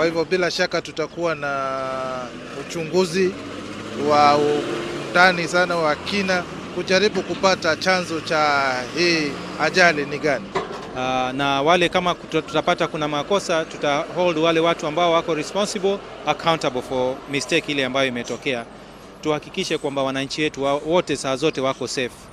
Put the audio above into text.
Kwa hivyo bila shaka tutakuwa na uchunguzi wa ndani sana wa kina kujaribu kupata chanzo cha hii ajali ni gani. Na wale kama tutapata kuna makosa, hold wale watu ambao wako responsible accountable for mistake ile ambayo imetokea. Tuhakikishe kwamba wananchi wetu wote saa zote wako safe.